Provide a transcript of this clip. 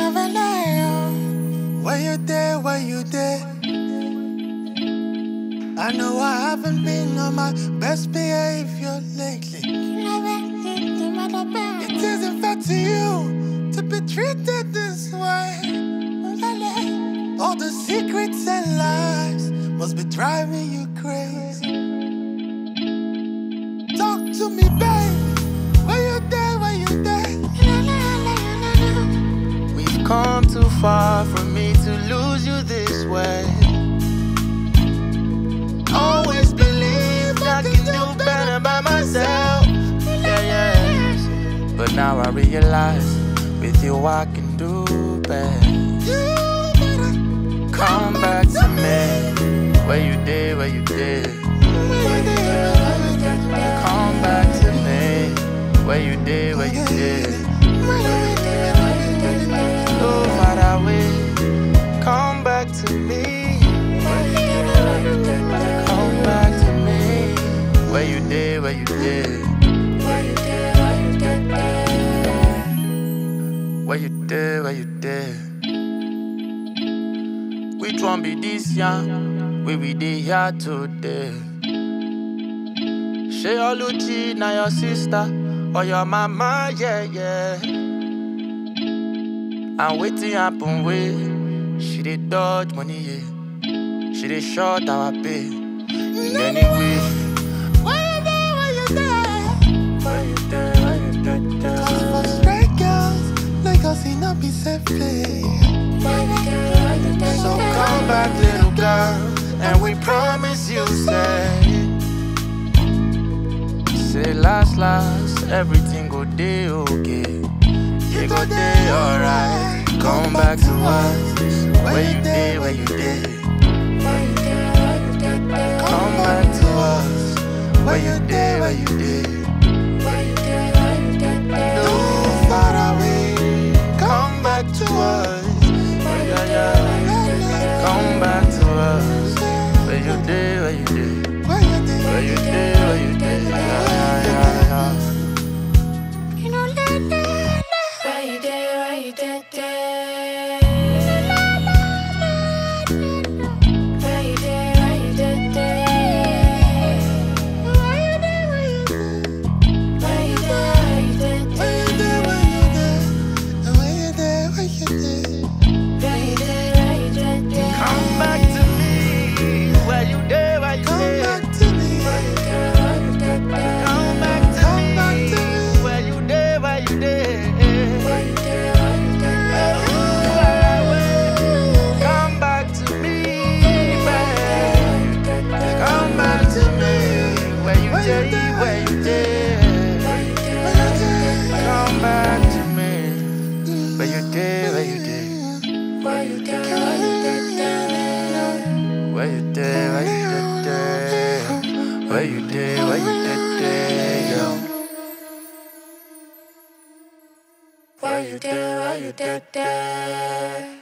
Why you there, why you there? I know I haven't been on my best behavior lately. It isn't fair to you to be treated this way. All the secrets and lies must be driving you crazy. Talk to me, babe. Why you there, why you there? We've come too far for me to lose you this way. Always believed I can do better by myself. Yeah. But now I realize with you I can do better. Come back to me. Where you did, where you did. Come back to me. Where you did, where you did. So far away. Come back to me. Come back to me. Where you did, where you did. Where you did, where you did. Which one be this young? We did here today. She Oluchi, now your sister or your mama, yeah. And waiting happen way. She did dodge money, yeah. She did short our pay. In any way. Why you there, why you there? Why you there, why you there? Just for straight girls, like us in a be safe play. So come back, little girl, and we promise you say last, everything go day okay. You go day alright. Come back to us. Where you did, where you did. Come back to us. Where you did, where you did. Too far away. Come back to us. Yeah. Come back to us. Where you did, where you did. Where you did, where you did. Yeah. You know that. Where you did, where you did. Where you did, where you did. Where you did, where you did. Where you did, where you did. Where you did, where you did. Where you did, where you did. Come back to me. Where you did, where you did. Come back to me. Come back to me. Where you did, where you did. Come back to me, babe. Come back to me. Where you did, where you did. Come back to me. Where you did, where you did. Where you did, where you did. Where you did, where you did. Where you did, where you did, yo. Where you did, where you did.